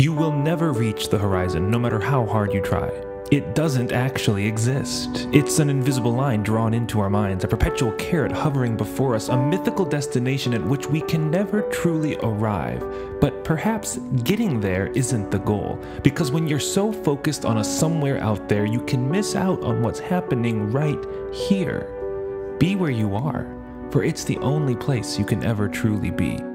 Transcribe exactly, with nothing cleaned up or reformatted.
You will never reach the horizon, no matter how hard you try. It doesn't actually exist. It's an invisible line drawn into our minds, a perpetual carrot hovering before us, a mythical destination at which we can never truly arrive. But perhaps getting there isn't the goal, because when you're so focused on a somewhere out there, you can miss out on what's happening right here. Be where you are, for it's the only place you can ever truly be.